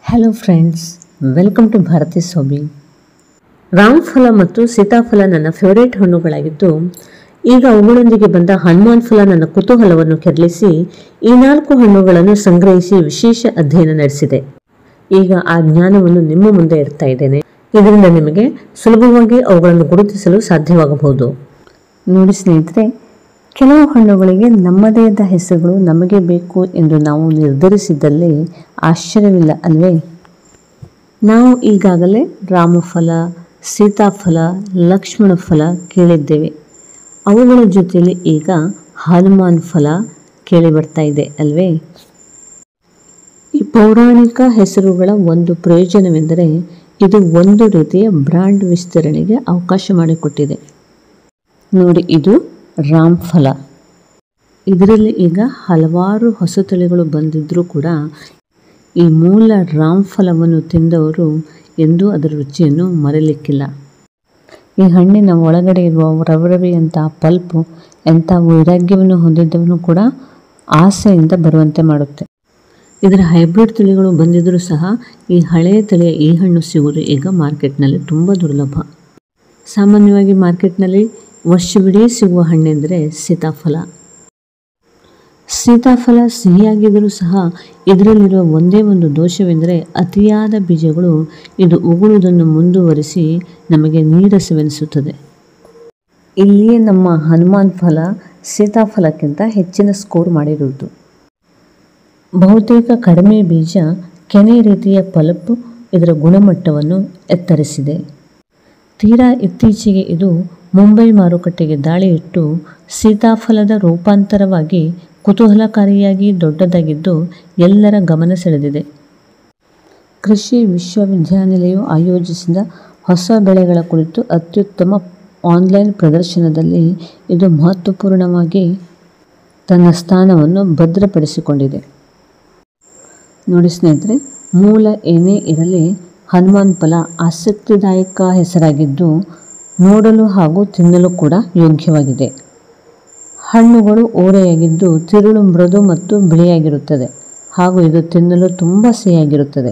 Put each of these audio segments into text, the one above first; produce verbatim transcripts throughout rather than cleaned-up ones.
Hello friends, welcome to Bharati Sobi. ರಾಮಫಲ ಮತ್ತು ಸೀತಾಫಲ ನನ್ನ ಫೇವರೇಟ್ ಹಣ್ಣುಗಳಾಗಿದ್ದು, ಈಗ ಅವುಗಳೊಂದಿಗೆ ಬಂದ ಹನುಮಾನ್ ಫಲ ನನ್ನ ಕುತೂಹಲವನ್ನು ಕೆರಳಿಸಿ ಈ ನಾಲ್ಕು ಹಣ್ಣುಗಳನ್ನು ಸಂಗ್ರಹಿಸಿ ವಿಶೇಷ ಅಧ್ಯಯನ ನಡೆಸಿದೆ. ಈಗ ಆ ಜ್ಞಾನವನ್ನು ನಿಮ್ಮ ಮುಂದೆ ಇಡ್ತಾ ಇದ್ದೇನೆ. ಇದರಿಂದ ನಿಮಗೆ ಸುಲಭವಾಗಿ ಅವುಗಳನ್ನು ಗುರುತಿಸಲು ಸಾಧ್ಯವಾಗಬಹುದು. ನೋಡಿ ಸ್ನೇಹಿತರೆ, ಕೆಲವು ಹಣ್ಣುಗಳಿಗೆ ನಮ್ಮದೇ ಆದ ಹೆಸರುಗಳು ನಮಗೆ ಬೇಕು ಎಂದು ನಾವು ನಿರ್ಧರಿಸಿದಲ್ಲಿ ಆಶ್ಚರ್ಯವಿಲ್ಲ ಅಲ್ವೇ? ನಾವು ಈಗಾಗಲೇ ರಾಮಫಲ, ಸೀತಾಫಲ, ಲಕ್ಷ್ಮಣ ಫಲ ಕೇಳಿದ್ದೇವೆ. ಅವುಗಳ ಜೊತೆಯಲ್ಲಿ ಈಗ ಹನುಮಾನ್ ಫಲ ಕೇಳಿ ಬರ್ತಾ ಇದೆ ಅಲ್ವೇ? ಈ ಪೌರಾಣಿಕ ಹೆಸರುಗಳ ಒಂದು ಪ್ರಯೋಜನವೆಂದರೆ ಇದು ಒಂದು ರೀತಿಯ ಬ್ರ್ಯಾಂಡ್ ವಿಸ್ತರಣೆಗೆ ಅವಕಾಶ ಮಾಡಿಕೊಟ್ಟಿದೆ. ನೋಡಿ, ಇದು ರಾಮಫಲ. ಇದರಲ್ಲಿ ಈಗ ಹಲವಾರು ಹೊಸ ತಳಿಗಳು ಬಂದಿದ್ದರೂ ಕೂಡ ಈ ಮೂಲ ರಾಮಫಲವನ್ನು ತಿಂದವರು ಎಂದೂ ಅದರ ರುಚಿಯನ್ನು ಮರೆಯಲಿಕ್ಕಿಲ್ಲ. ಈ ಹಣ್ಣಿನ ಒಳಗಡೆ ಇರುವ ರವರವಿಯಂಥ ಪಲ್ಪು ಎಂಥ ವೈರಾಗ್ಯವನ್ನು ಹೊಂದಿದ್ದವನು ಕೂಡ ಆಸೆಯಿಂದ ಬರುವಂತೆ ಮಾಡುತ್ತೆ. ಇದರ ಹೈಬ್ರಿಡ್ ತಳಿಗಳು ಬಂದಿದ್ದರೂ ಸಹ ಈ ಹಳೆಯ ತಳಿಯ ಈ ಹಣ್ಣು ಸಿಗುವುದು ಈಗ ಮಾರ್ಕೆಟ್ನಲ್ಲಿ ತುಂಬ ದುರ್ಲಭ. ಸಾಮಾನ್ಯವಾಗಿ ಮಾರ್ಕೆಟ್ನಲ್ಲಿ ವರ್ಷವಿಡೀ ಸಿಗುವ ಹಣ್ಣೆಂದರೆ ಸೀತಾಫಲ. ಸೀತಾಫಲ ಸಿಹಿಯಾಗಿದ್ದರೂ ಸಹ ಇದರಲ್ಲಿರುವ ಒಂದೇ ಒಂದು ದೋಷವೆಂದರೆ ಅತಿಯಾದ ಬೀಜಗಳು ಇದು ಉಗುಳುವುದನ್ನು ಮುಂದುವರಿಸಿ ನಮಗೆ ನೀರಸವೆನಿಸುತ್ತದೆ. ಇಲ್ಲಿಯೇ ನಮ್ಮ ಹನುಮಾನ್ ಫಲ ಸೀತಾಫಲಕ್ಕಿಂತ ಹೆಚ್ಚಿನ ಸ್ಕೋರ್ ಮಾಡಿರುವುದು. ಬಹುತೇಕ ಕಡಿಮೆ ಬೀಜ, ಕೆನೆ ರೀತಿಯ ಪಲ್ಪ್ ಇದರ ಗುಣಮಟ್ಟವನ್ನು ಎತ್ತರಿಸಿದೆ. ತೀರಾ ಇತ್ತೀಚೆಗೆ ಇದು ಮುಂಬೈ ಮಾರುಕಟ್ಟೆಗೆ ದಾಳಿ ಇಟ್ಟು ಸೀತಾಫಲದ ರೂಪಾಂತರವಾಗಿ ಕುತೂಹಲಕಾರಿಯಾಗಿ ದೊಡ್ಡದಾಗಿದ್ದು ಎಲ್ಲರ ಗಮನ ಸೆಳೆದಿದೆ. ಕೃಷಿ ವಿಶ್ವವಿದ್ಯಾನಿಲಯವು ಆಯೋಜಿಸಿದ ಹೊಸ ಬೆಳೆಗಳ ಕುರಿತು ಅತ್ಯುತ್ತಮ ಆನ್ಲೈನ್ ಪ್ರದರ್ಶನದಲ್ಲಿ ಇದು ಮಹತ್ವಪೂರ್ಣವಾಗಿ ತನ್ನ ಸ್ಥಾನವನ್ನು ಭದ್ರಪಡಿಸಿಕೊಂಡಿದೆ. ನೋಡಿ ಸ್ನೇಹಿತರೆ, ಮೂಲ ಏನೇ ಇರಲಿ ಹನುಮಾನ್ ಫಲ ಆಸಕ್ತಿದಾಯಕ ಹೆಸರಾಗಿದ್ದು ನೋಡಲು ಹಾಗೂ ತಿನ್ನಲು ಕೂಡ ಯೋಗ್ಯವಾಗಿದೆ. ಹಣ್ಣುಗಳು ಓರೆಯಾಗಿದ್ದು ತಿರುಳು ಮೃದು ಮತ್ತು ಬಿಳಿಯಾಗಿರುತ್ತದೆ ಹಾಗೂ ಇದು ತಿನ್ನಲು ತುಂಬ ಸಿಹಿಯಾಗಿರುತ್ತದೆ.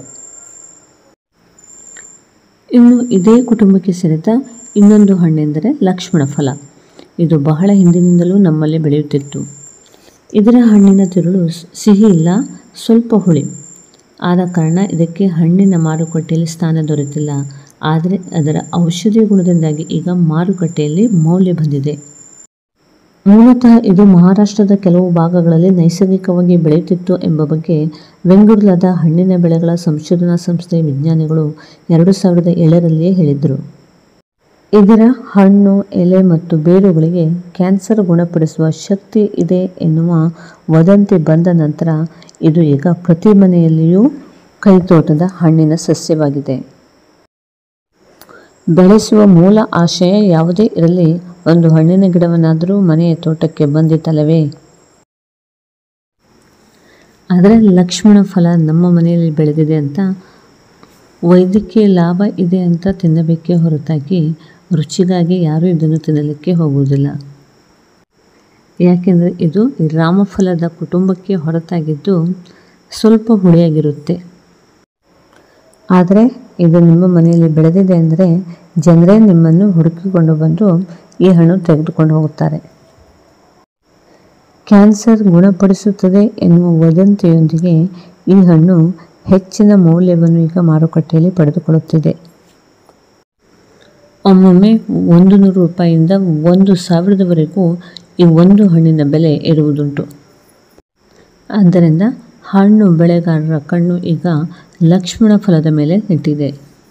ಇನ್ನು ಇದೇ ಕುಟುಂಬಕ್ಕೆ ಸೇರಿದ ಇನ್ನೊಂದು ಹಣ್ಣೆಂದರೆ ಲಕ್ಷ್ಮಣ ಫಲ. ಇದು ಬಹಳ ಹಿಂದಿನಿಂದಲೂ ನಮ್ಮಲ್ಲಿ ಬೆಳೆಯುತ್ತಿತ್ತು. ಇದರ ಹಣ್ಣಿನ ತಿರುಳು ಸಿಹಿ ಇಲ್ಲ, ಸ್ವಲ್ಪ ಹುಳಿ. ಆದ ಕಾರಣ ಇದಕ್ಕೆ ಹಣ್ಣಿನ ಮಾರುಕಟ್ಟೆಯಲ್ಲಿ ಸ್ಥಾನ ದೊರೆತಿಲ್ಲ. ಆದರೆ ಅದರ ಔಷಧೀಯ ಗುಣದಿಂದಾಗಿ ಈಗ ಮಾರುಕಟ್ಟೆಯಲ್ಲಿ ಮೌಲ್ಯ ಬಂದಿದೆ. ಮೂಲತಃ ಇದು ಮಹಾರಾಷ್ಟ್ರದ ಕೆಲವು ಭಾಗಗಳಲ್ಲಿ ನೈಸರ್ಗಿಕವಾಗಿ ಬೆಳೆಯುತ್ತಿತ್ತು ಎಂಬ ಬಗ್ಗೆ ಬೆಂಗಳೂರಿನ ಹಣ್ಣಿನ ಬೆಳೆಗಳ ಸಂಶೋಧನಾ ಸಂಸ್ಥೆಯ ವಿಜ್ಞಾನಿಗಳು ಎರಡು ಸಾವಿರದ ಏಳರಲ್ಲಿಯೇ ಹೇಳಿದರು. ಇದರ ಹಣ್ಣು, ಎಲೆ ಮತ್ತು ಬೇರುಗಳಿಗೆ ಕ್ಯಾನ್ಸರ್ ಗುಣಪಡಿಸುವ ಶಕ್ತಿ ಇದೆ ಎನ್ನುವ ವದಂತಿ ಬಂದ ನಂತರ ಇದು ಈಗ ಪ್ರತಿ ಮನೆಯಲ್ಲಿಯೂ ಕೈತೋಟದ ಹಣ್ಣಿನ ಸಸ್ಯವಾಗಿದೆ. ಬೆಳೆಸುವ ಮೂಲ ಆಶಯ ಯಾವುದೇ ಇರಲಿ, ಒಂದು ಹಣ್ಣಿನ ಗಿಡವನ್ನಾದರೂ ಮನೆಯ ತೋಟಕ್ಕೆ ಬಂದಿತಲ್ಲವೇ? ಆದರೆ ಲಕ್ಷ್ಮಣ ಫಲ ನಮ್ಮ ಮನೆಯಲ್ಲಿ ಬೆಳೆದಿದೆ ಅಂತ ವೈದ್ಯಕೀಯ ಲಾಭ ಇದೆ ಅಂತ ತಿನ್ನಬೇಕೇ ಹೊರತಾಗಿ ರುಚಿಗಾಗಿ ಯಾರೂ ಇದನ್ನು ತಿನ್ನಲಿಕ್ಕೆ ಹೋಗುವುದಿಲ್ಲ. ಯಾಕೆಂದರೆ ಇದು ರಾಮಫಲದ ಕುಟುಂಬಕ್ಕೆ ಹೊರತಾಗಿದ್ದು ಸ್ವಲ್ಪ ಹುಳಿಯಾಗಿರುತ್ತೆ. ಆದರೆ ಇದು ನಿಮ್ಮ ಮನೆಯಲ್ಲಿ ಬೆಳೆದಿದೆ ಅಂದರೆ ಜನರೇ ನಿಮ್ಮನ್ನು ಹುಡುಕಿಕೊಂಡು ಬಂದು ಈ ಹಣ್ಣು ತೆಗೆದುಕೊಂಡು ಹೋಗುತ್ತಾರೆ. ಕ್ಯಾನ್ಸರ್ ಗುಣಪಡಿಸುತ್ತದೆ ಎನ್ನುವ ವದಂತಿಯೊಂದಿಗೆ ಈ ಹಣ್ಣು ಹೆಚ್ಚಿನ ಮೌಲ್ಯವನ್ನು ಈಗ ಮಾರುಕಟ್ಟೆಯಲ್ಲಿ ಪಡೆದುಕೊಳ್ಳುತ್ತಿದೆ. ಒಮ್ಮೊಮ್ಮೆ ಒಂದು ನೂರು ರೂಪಾಯಿಯಿಂದ ಒಂದು ಸಾವಿರದವರೆಗೂ ಈ ಒಂದು ಹಣ್ಣಿನ ಬೆಲೆ ಇರುವುದುಂಟು. ಆದ್ದರಿಂದ ಹಣ್ಣು ಬೆಳೆಗಾರರ ಕಣ್ಣು ಈಗ ಲಕ್ಷ್ಮಣ ಫಲದ ಮೇಲೆ ನೆಟ್ಟಿದೆ.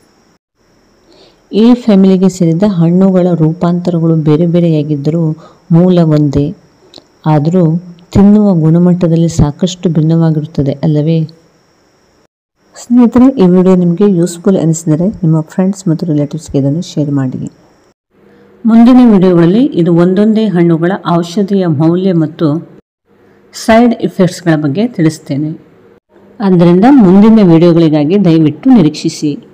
ಈ ಫ್ಯಾಮಿಲಿಗೆ ಸೇರಿದ ಹಣ್ಣುಗಳ ರೂಪಾಂತರಗಳು ಬೇರೆ ಬೇರೆಯಾಗಿದ್ದರೂ ಮೂಲ ಒಂದೇ. ಆದರೂ ತಿನ್ನುವ ಗುಣಮಟ್ಟದಲ್ಲಿ ಸಾಕಷ್ಟು ಭಿನ್ನವಾಗಿರುತ್ತದೆ ಅಲ್ಲವೇ? ಸ್ನೇಹಿತರೆ, ಈ ವಿಡಿಯೋ ನಿಮಗೆ ಯೂಸ್ಫುಲ್ ಅನಿಸಿದರೆ ನಿಮ್ಮ ಫ್ರೆಂಡ್ಸ್ ಮತ್ತು ರಿಲೇಟಿವ್ಸ್ಗೆ ಇದನ್ನು ಶೇರ್ ಮಾಡಿ. ಮುಂದಿನ ವಿಡಿಯೋಗಳಲ್ಲಿ ಇದು ಒಂದೊಂದೇ ಹಣ್ಣುಗಳ ಔಷಧೀಯ ಮೌಲ್ಯ ಮತ್ತು ಸೈಡ್ ಇಫೆಕ್ಟ್ಸ್ಗಳ ಬಗ್ಗೆ ತಿಳಿಸ್ತೇನೆ. ಆದ್ದರಿಂದ ಮುಂದಿನ ವಿಡಿಯೋಗಳಿಗಾಗಿ ದಯವಿಟ್ಟು ನಿರೀಕ್ಷಿಸಿ.